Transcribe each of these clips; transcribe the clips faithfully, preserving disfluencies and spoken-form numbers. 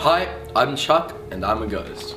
Hi, I'm Chuck, and I'm a ghost.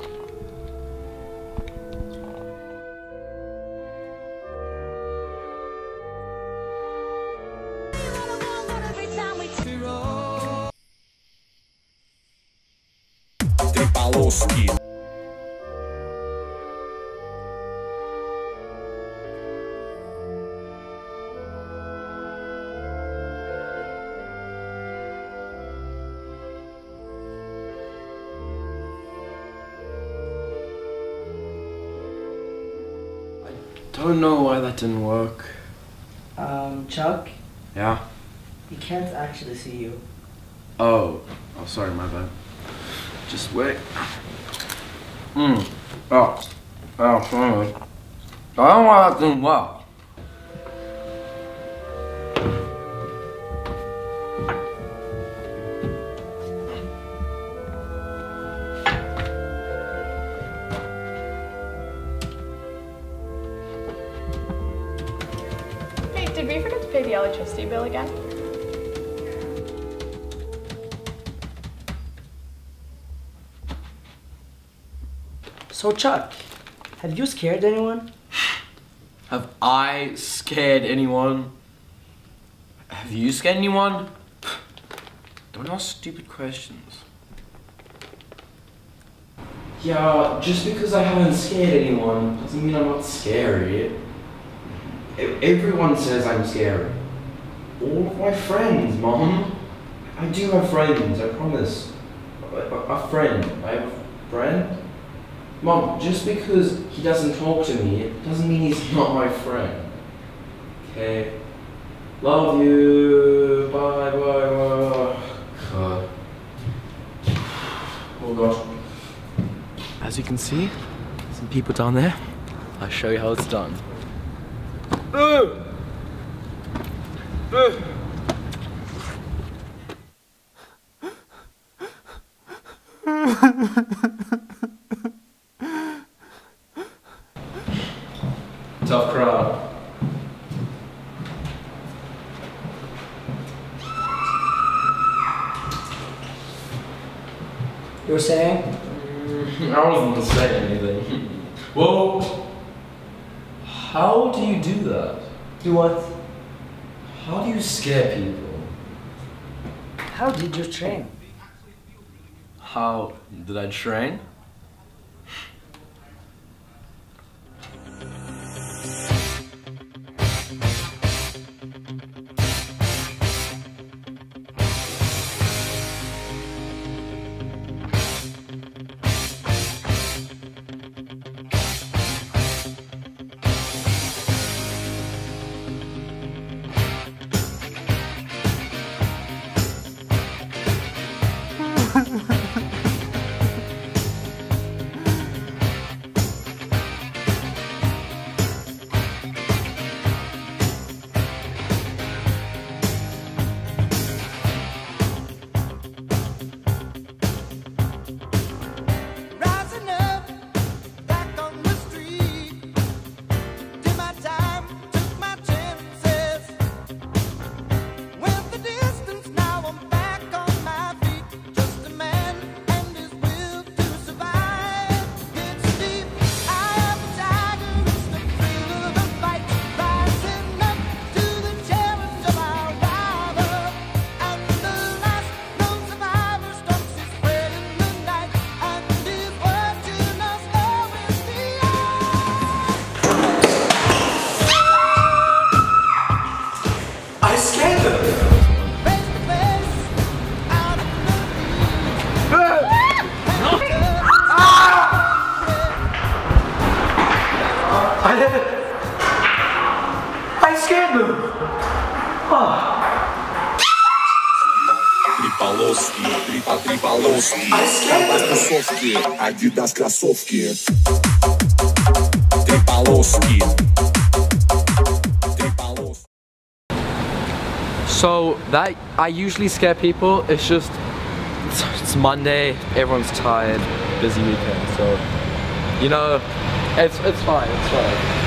I don't know why that didn't work. Um, Chuck? Yeah? He can't actually see you. Oh. Oh, sorry, my bad. Just wait. Hmm. Oh. Oh, sorry. I don't know why that didn't work. Did we forget to pay the electricity bill again? So Chuck, have you scared anyone? Have I scared anyone? Have you scared anyone? Don't ask stupid questions. Yeah, just because I haven't scared anyone doesn't mean I'm not scary. Everyone says I'm scary. All of my friends, Mom. I do have friends, I promise. A, a, a friend. I have a friend. Mom, just because he doesn't talk to me, it doesn't mean he's not my friend. Okay? Love you. Bye, bye, bye. God. Oh gosh. As you can see, some people down there. I'll show you how it's done. Uh. Uh. Tough crowd. You were saying? Mm, I wasn't gonna say anything. Whoa! How do you do that? Do what? How do you scare people? How did you train? How did I train? I scared them! Oh. Полоски, три по три полоски. Кроссовки, Adidas кроссовки. Три полоски. Три полоски. So that I usually scare people. It's just it's, it's Monday. Everyone's tired. Busy weekend. So you know, it's it's fine. It's fine.